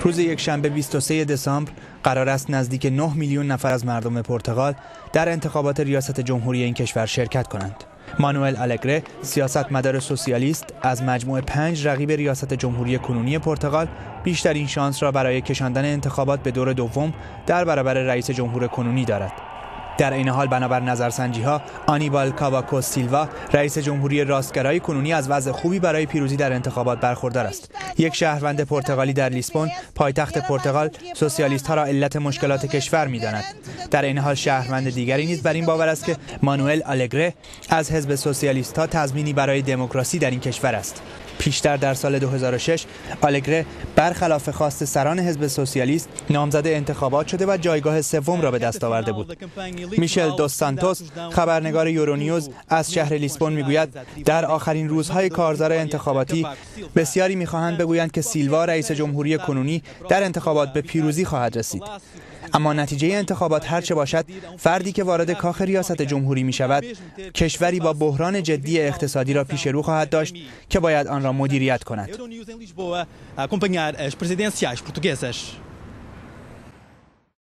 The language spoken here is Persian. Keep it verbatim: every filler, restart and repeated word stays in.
روز یکشنبه بیست و سوم دسامبر قرار است نزدیک نه میلیون نفر از مردم پرتغال در انتخابات ریاست جمهوری این کشور شرکت کنند. مانوئل آلگره، سیاستمدار سوسیالیست، از مجموع پنج رقیب ریاست جمهوری کنونی پرتغال بیشترین شانس را برای کشاندن انتخابات به دور دوم در برابر رئیس جمهور کنونی دارد. در این حال بنابر نظرسنجی‌ها آنیبال کاواکو سیلوا، رئیس جمهوری راستگرای کنونی، از وضع خوبی برای پیروزی در انتخابات برخوردار است. یک شهروند پرتغالی در لیسبون، پایتخت پرتغال، سوسیالیست‌ها را علت مشکلات کشور می‌داند. در این حال شهروند دیگری نیز بر این باور است که مانوئل آلگره از حزب سوسیالیست‌ها تضمینی برای دموکراسی در این کشور است. پیشتر در سال دو هزار و شش آلگره برخلاف خواست سران حزب سوسیالیست نامزد انتخابات شده و جایگاه سوم را به دست آورده بود. میشل دوس سانتوس، خبرنگار یورونیوز از شهر لیسبون، میگوید در آخرین روزهای کارزار انتخاباتی بسیاری میخواهند بگویند که سیلوا، رئیس جمهوری کنونی، در انتخابات به پیروزی خواهد رسید. اما نتیجه انتخابات هرچه باشد، فردی که وارد کاخ ریاست جمهوری می شود، کشوری با بحران جدی اقتصادی را پیش رو خواهد داشت که باید آن را مدیریت کند.